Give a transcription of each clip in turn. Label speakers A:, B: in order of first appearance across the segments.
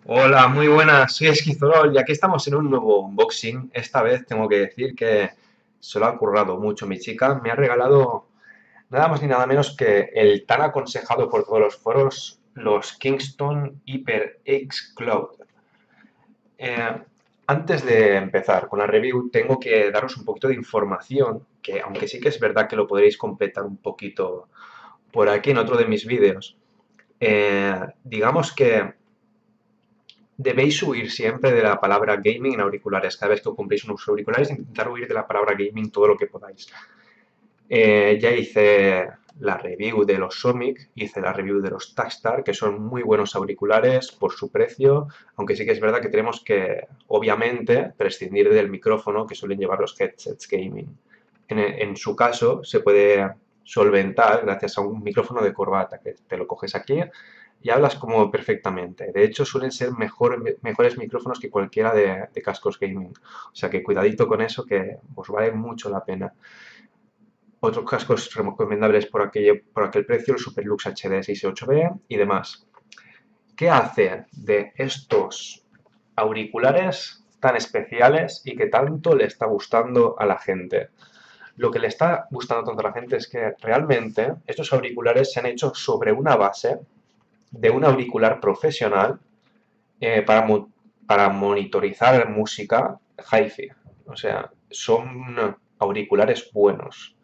A: Hola, muy buenas, soy Esquizolol y aquí estamos en un nuevo unboxing. Esta vez tengo que decir que se lo ha currado mucho mi chica. Me ha regalado nada más ni nada menos que el tan aconsejado por todos los foros, los Kingston HyperX Cloud. Eh, Antes de empezar con la review, tengo que daros un poquito de información, que aunque sí que es verdad que lo podréis completar un poquito por aquí en otro de mis vídeos. Digamos que debéis huir siempre de la palabra gaming en auriculares. Cada vez que os compréis unos auriculares, intentar huir de la palabra gaming todo lo que podáis. Ya hice la review de los Somic, hice la review de los Takstar, que son muy buenos auriculares por su precio, aunque sí que es verdad que tenemos que, obviamente, prescindir del micrófono que suelen llevar los headsets gaming. En su caso, se puede solventar gracias a un micrófono de corbata, que te lo coges aquí y hablas como perfectamente. De hecho, suelen ser mejores micrófonos que cualquiera de cascos gaming. O sea que cuidadito con eso, que os vale mucho la pena. Otros cascos recomendables por aquel precio, el Superlux HD 68B y demás. ¿Qué hace de estos auriculares tan especiales y que tanto le está gustando a la gente? Lo que le está gustando tanto a la gente es que realmente estos auriculares se han hecho sobre una base de un auricular profesional eh, para, para monitorizar música hi-fi. O sea, son auriculares buenos.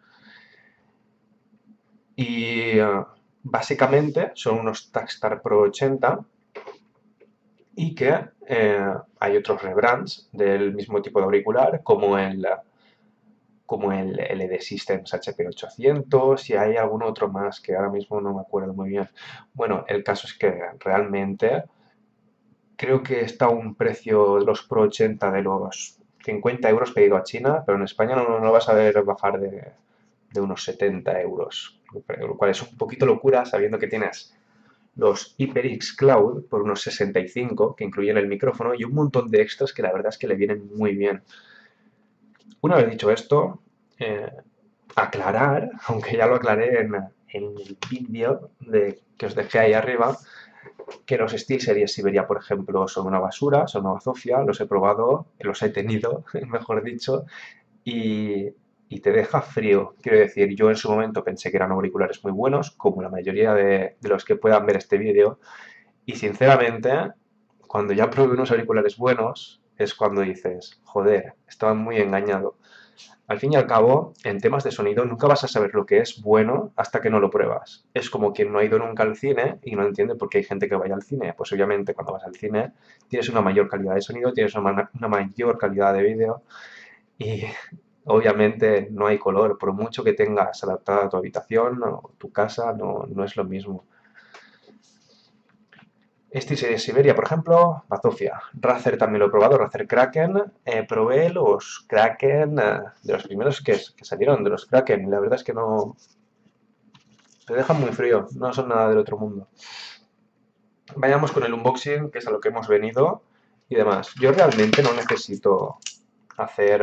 A: Y básicamente son unos Takstar Pro 80 y que hay otros rebrands del mismo tipo de auricular, como el LD Systems HP800 y hay algún otro más que ahora mismo no me acuerdo muy bien. Bueno, el caso es que realmente creo que está a un precio de los Pro 80 de los 50 euros pedido a China, pero en España no lo vas a ver bajar de unos 70 euros, lo cual es un poquito locura sabiendo que tienes los HyperX Cloud por unos 65, que incluyen el micrófono y un montón de extras que la verdad es que le vienen muy bien. Una vez dicho esto, eh, aclarar, aunque ya lo aclaré en el vídeo que os dejé ahí arriba, que los SteelSeries Siberia, por ejemplo, son una basura, son una bazofia, los he probado, los he tenido, mejor dicho, y, y te deja frío. Quiero decir, yo en su momento pensé que eran auriculares muy buenos, como la mayoría de los que puedan ver este vídeo, y sinceramente, cuando ya probé unos auriculares buenos, es cuando dices, joder, estaba muy engañado. Al fin y al cabo, en temas de sonido nunca vas a saber lo que es bueno hasta que no lo pruebas. Es como quien no ha ido nunca al cine y no entiende por qué hay gente que vaya al cine. Pues obviamente cuando vas al cine tienes una mayor calidad de sonido, tienes una mayor calidad de vídeo y obviamente no hay color. Por mucho que tengas adaptada a tu habitación o tu casa, no es lo mismo. Este de Siberia, por ejemplo, bazofia. Razer también lo he probado, Razer Kraken. Probé los Kraken de los primeros que salieron, de los Kraken. Y la verdad es que no. Te dejan muy frío, no son nada del otro mundo. Vayamos con el unboxing, que es a lo que hemos venido y demás. Yo realmente no necesito hacer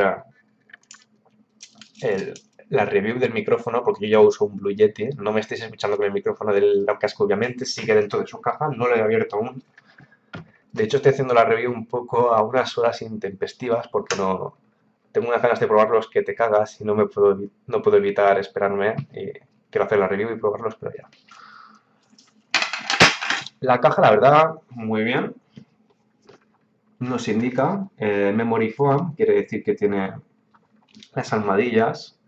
A: el, la review del micrófono porque yo ya uso un Blue Yeti. No me estáis escuchando con el micrófono del casco, obviamente. Sigue dentro de su caja, no lo he abierto aún. De hecho, estoy haciendo la review un poco a unas horas intempestivas porque no tengo unas ganas de probarlos que te cagas y no puedo evitar esperarme y quiero hacer la review y probarlos, pero ya. La caja, la verdad, muy bien. Nos indica Memory Foam, quiere decir que tiene las almohadillas,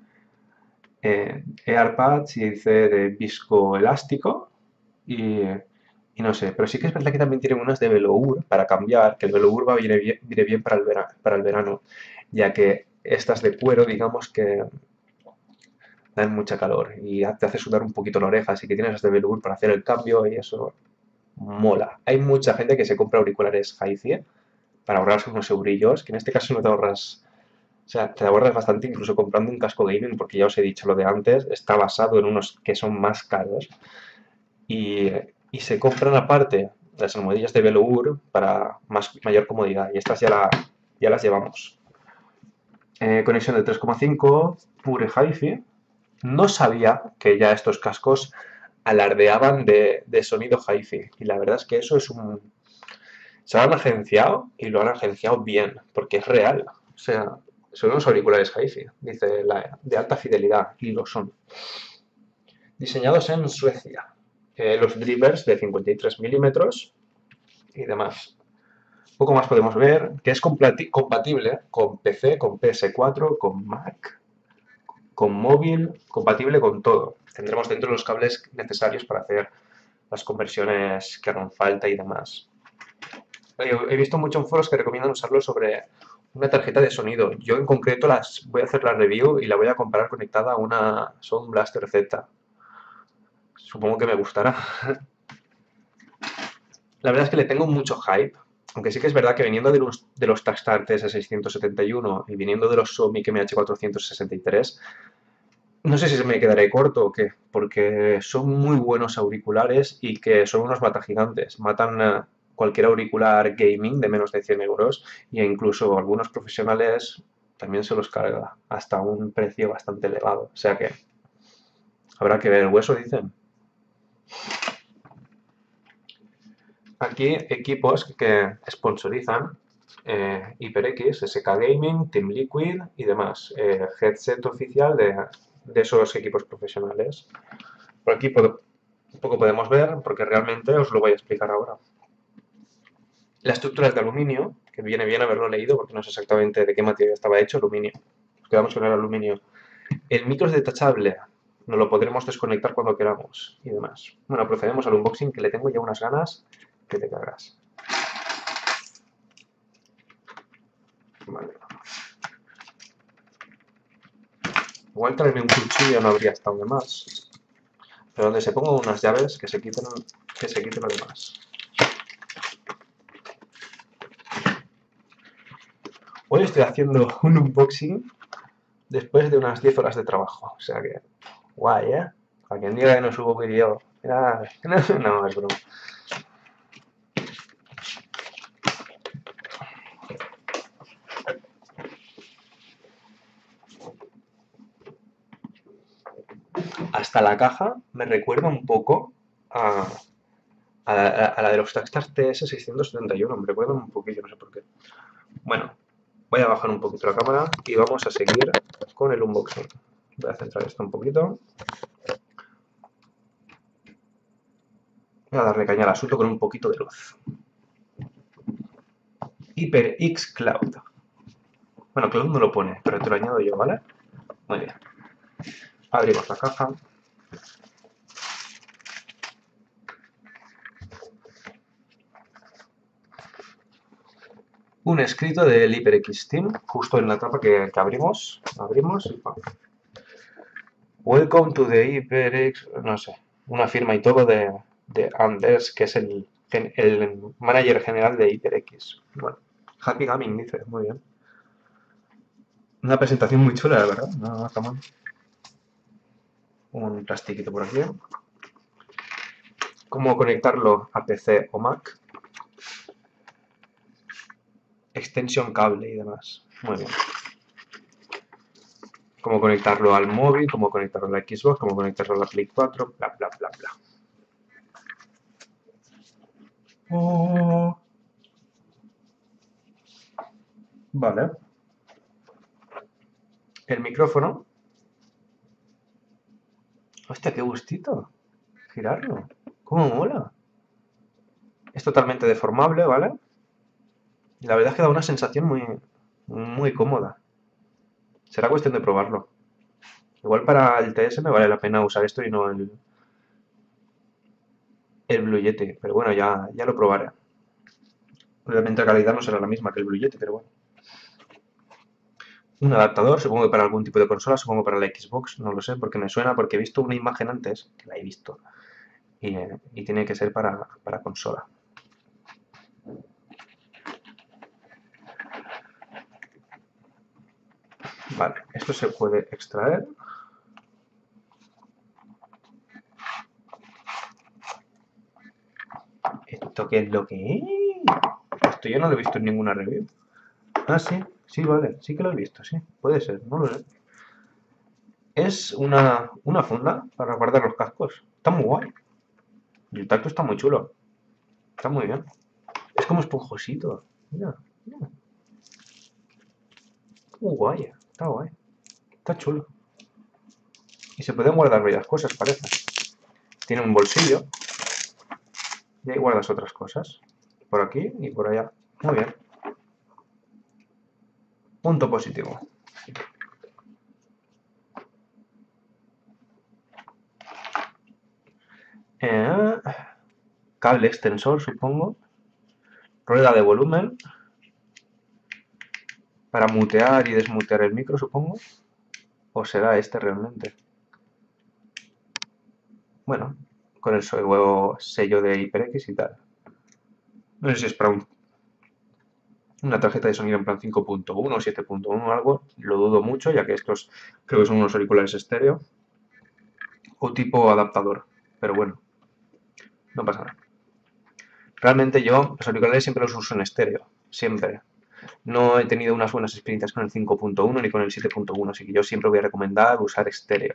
A: AirPads y dice de viscoelástico y no sé, pero sí que es verdad que también tiene unas de velour para cambiar, que el velour viene bien para el verano, ya que estas de cuero, digamos que dan mucha calor y te hace sudar un poquito la oreja, así que tienes las de velour para hacer el cambio y eso mola. Hay mucha gente que se compra auriculares hi-fi para ahorrarse unos eurillos, que en este caso no te ahorras, o sea, te ahorras bastante incluso comprando un casco gaming, porque ya os he dicho lo de antes, está basado en unos que son más caros y, y se compran aparte las almohadillas de velour para mayor comodidad y estas ya las llevamos. Conexión de 3,5, Pure Hi-Fi. No sabía que ya estos cascos alardeaban de sonido hi-fi y la verdad es que eso Se lo han agenciado y lo han agenciado bien, porque es real. O sea, son unos auriculares hi-fi, dice de alta fidelidad, y lo son. Diseñados en Suecia. Los drivers de 53 milímetros y demás. Poco más podemos ver que es compatible con PC, con PS4, con Mac, con móvil, compatible con todo. Tendremos dentro los cables necesarios para hacer las conversiones que hagan falta y demás. He visto mucho en foros que recomiendan usarlo sobre una tarjeta de sonido. Yo en concreto voy a hacer la review y la voy a comprar conectada a una Sound Blaster Z. Supongo que me gustará. La verdad es que le tengo mucho hype, aunque sí que es verdad que viniendo de los Takstar TS671 y viniendo de los Sony MH463, no sé si se me quedaré corto o qué, porque son muy buenos auriculares y que son unos gigantes. Matan cualquier auricular gaming de menos de 100 euros e incluso algunos profesionales también se los carga hasta un precio bastante elevado. O sea que habrá que ver. El hueso, dicen. Aquí equipos que sponsorizan HyperX, SK Gaming, Team Liquid y demás. Headset oficial de esos equipos profesionales. Por aquí un poco podemos ver, porque realmente os lo voy a explicar ahora. La estructura es de aluminio, que viene bien haberlo leído porque no sé exactamente de qué material estaba hecho, aluminio. Nos quedamos con el aluminio. El micro es detachable, nos lo podremos desconectar cuando queramos y demás. Bueno, procedemos al unboxing, que le tengo ya unas ganas que te cagas. Vale. Igual traerme un cuchillo no habría estado de más. Pero donde se pongan unas llaves que se quiten lo demás. Hoy estoy haciendo un unboxing después de unas 10 horas de trabajo. O sea que, guay, ¿eh? Para quien diga que no subo vídeo. No, es broma. Hasta la caja me recuerda un poco a la de los Takstar TS671. Me recuerda un poquillo, no sé por qué. Bueno, voy a bajar un poquito la cámara y vamos a seguir con el unboxing. Voy a centrar esto un poquito. Voy a darle caña al asunto con un poquito de luz. HyperX Cloud. Bueno, Cloud no lo pone, pero te lo añado yo, ¿vale? Muy bien. Abrimos la caja. Un escrito del HyperX Team, justo en la tapa que abrimos. Abrimos y ¡pam! Welcome to the HyperX, no sé, una firma y todo de Anders, que es el manager general de HyperX. Bueno, Happy Gaming dice, muy bien. Una presentación muy chula, la verdad, no está mal. Un plastiquito por aquí. Cómo conectarlo a PC o Mac. Extensión cable y demás. Muy bien. Cómo conectarlo al móvil, cómo conectarlo a la Xbox, cómo conectarlo a la Play 4, bla, bla, bla, bla. Oh. Vale. El micrófono. Hostia, qué gustito. Girarlo. ¿Cómo mola? Es totalmente deformable, ¿vale? Y la verdad es que da una sensación muy cómoda. Será cuestión de probarlo. Igual para el TS me vale la pena usar esto y no el Blue Yeti. Pero bueno, ya lo probaré. Obviamente la calidad no será la misma que el Blue Yeti, pero bueno. Un adaptador, supongo que para algún tipo de consola, supongo para la Xbox, no lo sé, porque me suena, porque he visto una imagen antes, que la he visto, y tiene que ser para consola. Vale, esto se puede extraer. ¿Esto qué es lo que es? Esto yo no lo he visto en ninguna review. Ah, sí, sí, vale, sí que lo he visto, sí, puede ser, no lo sé. Es una funda para guardar los cascos. Está muy guay. Y el tacto está muy chulo. Está muy bien. Es como esponjosito. Mira, mira. Muy guay, está guay. Está chulo. Y se pueden guardar varias cosas, parece. Tiene un bolsillo. Y ahí guardas otras cosas. Por aquí y por allá. Muy bien. Punto positivo. Cable extensor, supongo. Rueda de volumen. Para mutear y desmutear el micro, supongo. ¿O será este realmente? Bueno, con el sello de HyperX y tal. No sé si es para una tarjeta de sonido en plan 5.1 o 7.1 o algo. Lo dudo mucho, ya que estos creo que son unos auriculares estéreo. O tipo adaptador. Pero bueno, no pasa nada. Realmente yo los auriculares siempre los uso en estéreo. Siempre. No he tenido unas buenas experiencias con el 5.1 ni con el 7.1, así que yo siempre voy a recomendar usar estéreo.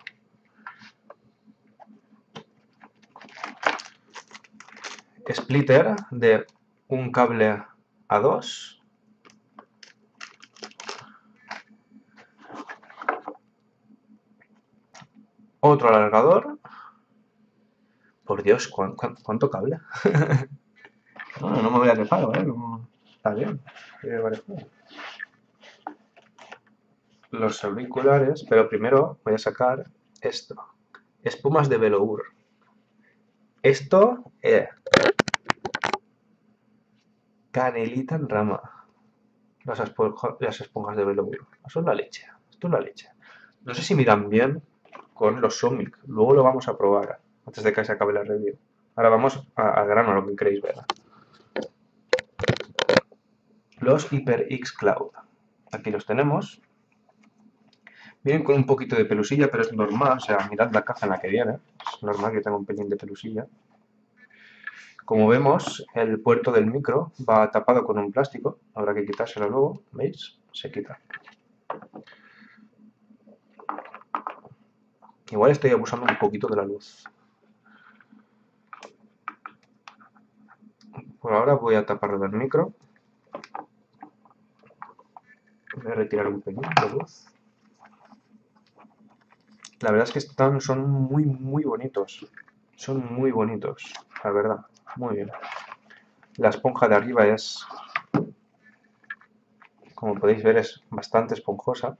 A: Splitter de un cable a 2. Otro alargador. Por Dios, ¿cuánto cable? No me voy a quejar, ¿vale? Está bien. Los auriculares, pero primero voy a sacar esto. Espumas de velour. Esto es canelita en rama. Las esponjas de velour. Eso es la leche. Esto es la leche. No sé si miran bien con los Somic. Luego lo vamos a probar antes de que se acabe la review. Ahora vamos al grano, a lo que queréis ver. Los HyperX Cloud. Aquí los tenemos. Vienen con un poquito de pelusilla, pero es normal. O sea, mirad la caja en la que viene. Es normal que tenga un pelín de pelusilla. Como vemos, el puerto del micro va tapado con un plástico. Habrá que quitárselo luego. ¿Veis? Se quita. Igual estoy abusando un poquito de la luz. Por ahora voy a taparlo del micro. Voy a retirar un pelín de luz. La verdad es que son muy bonitos. Son muy bonitos, la verdad. Muy bien. La esponja de arriba es, como podéis ver, es bastante esponjosa.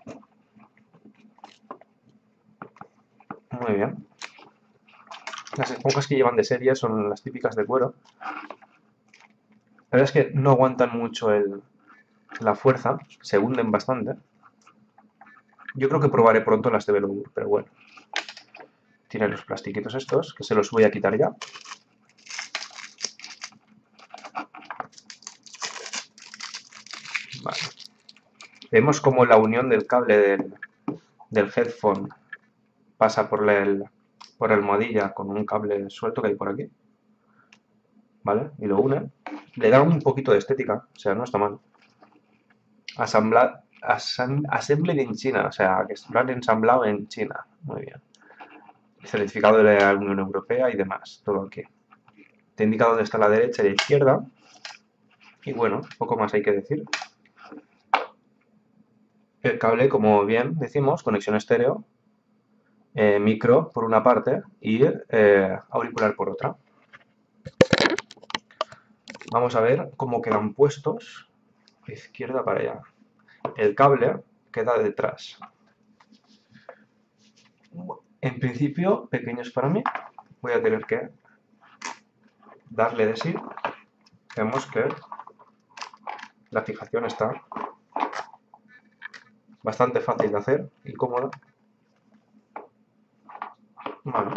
A: Muy bien. Las esponjas que llevan de serie son las típicas de cuero. La verdad es que no aguantan mucho la fuerza, se hunden bastante. Yo creo que probaré pronto las de velour, pero bueno. Tiene los plastiquitos estos, que se los voy a quitar ya. Vale. Vemos como la unión del cable del headphone pasa por la almohadilla con un cable suelto que hay por aquí. ¿Vale? Y lo une. Le da un poquito de estética, o sea, no está mal. Assembled en China, o sea, que lo han ensamblado en China. Muy bien. Certificado de la Unión Europea y demás, todo aquí. Te indica dónde está la derecha y la izquierda. Y bueno, poco más hay que decir. El cable, como bien decimos, conexión estéreo, micro por una parte y auricular por otra. Vamos a ver cómo quedan puestos de izquierda para allá. El cable queda detrás. En principio, pequeños para mí. Voy a tener que darle de sí. Vemos que la fijación está bastante fácil de hacer y cómoda. Vale.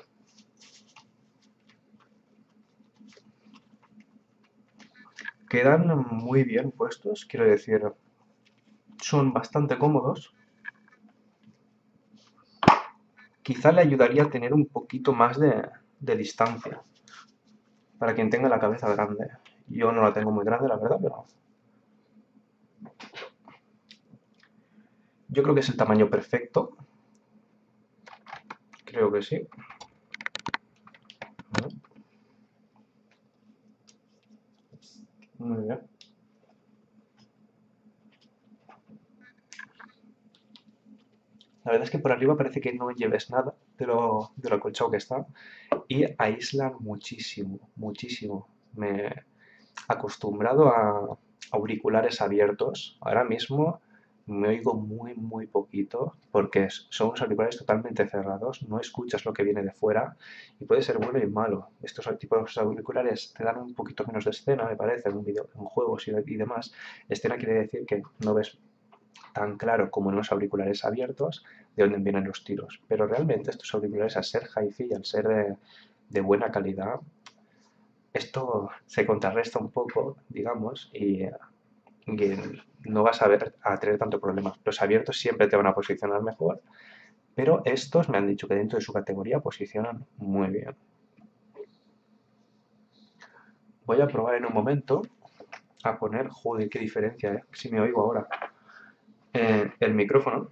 A: Quedan muy bien puestos, quiero decir, son bastante cómodos. Quizá le ayudaría a tener un poquito más de distancia para quien tenga la cabeza grande. Yo no la tengo muy grande, la verdad, pero yo creo que es el tamaño perfecto. Creo que sí. Muy bien. La verdad es que por arriba parece que no lleves nada de lo acolchado que está y aíslan muchísimo, muchísimo. Me he acostumbrado a auriculares abiertos. Ahora mismo me oigo muy, muy poquito porque son unos auriculares totalmente cerrados, no escuchas lo que viene de fuera y puede ser bueno y malo. Estos tipos de auriculares te dan un poquito menos de escena, me parece, en juegos y demás. Escena quiere decir que no ves tan claro como en los auriculares abiertos de dónde vienen los tiros. Pero realmente estos auriculares, al ser hi-fi y al ser de buena calidad, esto se contrarresta un poco, digamos, y no vas a tener tanto problema. Los abiertos siempre te van a posicionar mejor, pero estos me han dicho que dentro de su categoría posicionan muy bien. Voy a probar en un momento a poner, joder, qué diferencia, si me oigo ahora, el micrófono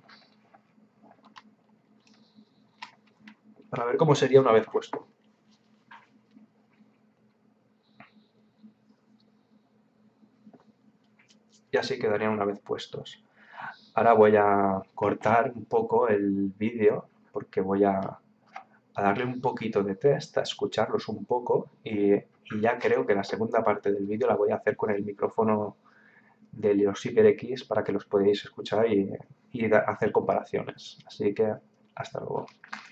A: para ver cómo sería una vez puesto. Y así quedarían una vez puestos. Ahora voy a cortar un poco el vídeo porque voy a darle un poquito de test, a escucharlos un poco y ya creo que la segunda parte del vídeo la voy a hacer con el micrófono de los HyperX para que los podáis escuchar y hacer comparaciones. Así que hasta luego.